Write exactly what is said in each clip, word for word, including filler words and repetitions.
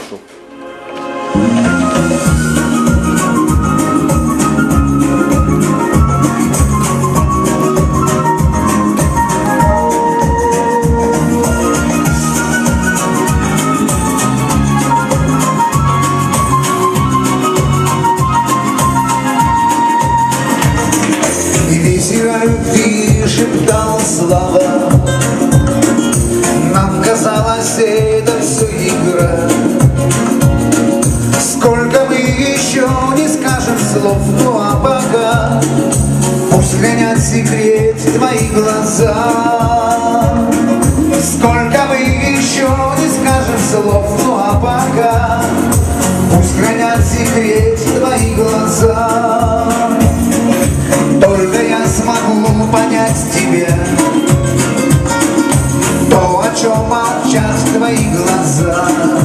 душу. И ветер о любви шептал слова. Нам казалось, это все игра. Сколько мы еще не скажем слов, ну а пока пусть хранят секрет твои глаза. Сколько мы еще не скажем слов, ну а пока пусть хранят секрет твои глаза. Только я смогу понять тебя, то, о чем молчат твои глаза.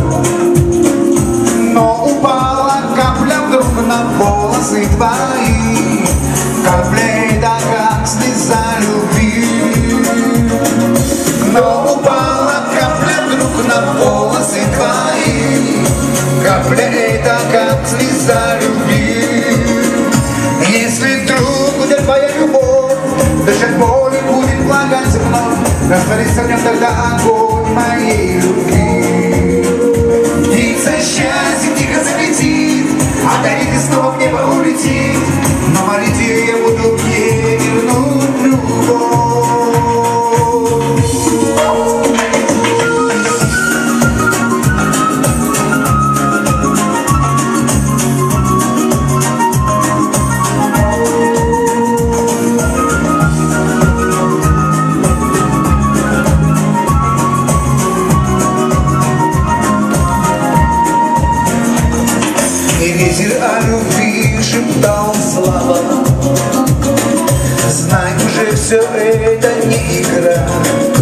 Но упала капля вдруг на волосы твои, капля это как слеза любви. Но упала капля вдруг на волосы твои, капля это как слеза любви. Если вдруг где твоя любовь, дышать боли будет влагать вновь, растворится в нем тогда огонь моей любви. Птица счастья тихо залетит, одарит и снова в небо улетит, но молить ее я буду ей вернуть любовь. И ветер о любви шептал слова. Знай, уже все это не игра.